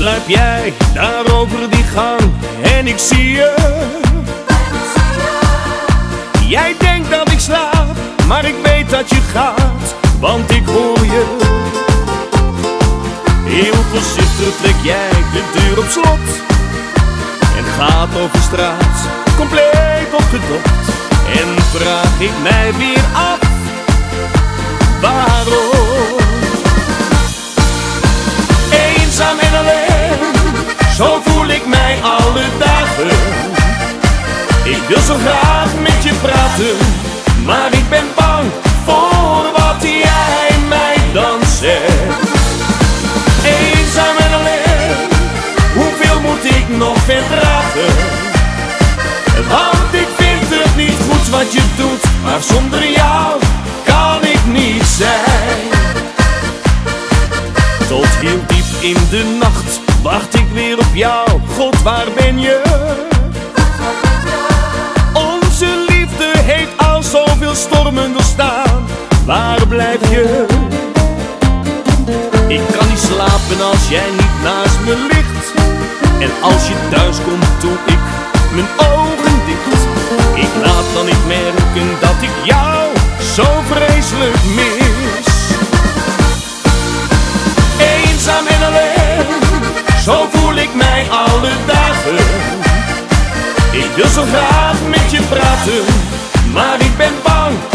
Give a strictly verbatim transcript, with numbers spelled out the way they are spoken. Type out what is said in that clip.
sluip jij daar over die gang en ik zie je. Jij denkt dat ik slaap, maar ik weet dat je gaat, want ik hoor je. Heel voorzichtig trek jij de deur op slot en gaat over straat, compleet opgedokt. En vraag ik mij weer af, waarom? Eenzaam en alleen, zo voel ik mij alle dagen. Ik wil zo graag met je praten, maar ik ben bang voor wat jij mij dan zegt. Eenzaam en alleen, hoeveel moet ik nog verdragen? Want ik vind het niet goed wat je doet, maar zonder jou kan ik niet zijn. Tot heel diep in de nacht wacht ik weer op jou, God, waar ben je? Onze liefde heeft al zoveel stormen doorstaan, waar blijf je? Ik kan niet slapen als jij niet naast me ligt, en als je thuis komt doe ik mijn ogen dicht. Ik laat dan niet merken dat ik jou zo vreselijk mis. Eenzaam en alleen, zo voel ik mij alle dagen. Ik wil zo graag met je praten, maar ik ben bang